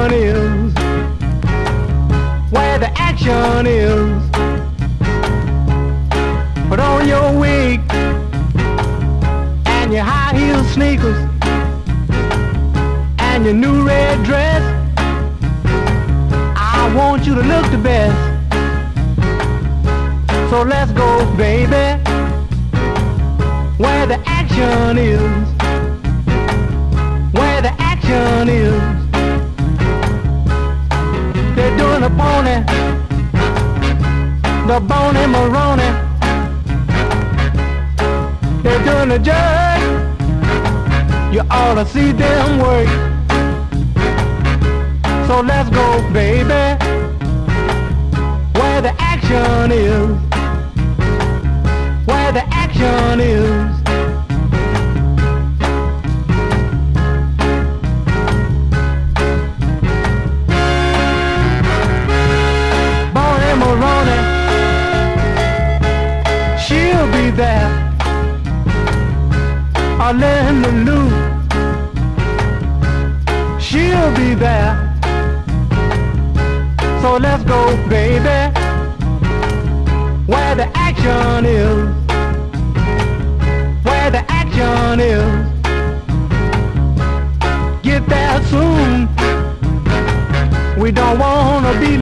action is, where the action is. Put on your wig and your high heel sneakers and your new red dress. I want you to look the best. So let's go, baby, where the action is, where the action is. They're doing the pony, the bony Maroney. They're doing the jerk, you ought to see them work. So let's go, baby, where the action is, where the action is. Bonnie Maroney, she'll be there. Linda Lou, she'll be there. So let's go, baby, where the action is, where the action is. Get there soon, we don't wanna be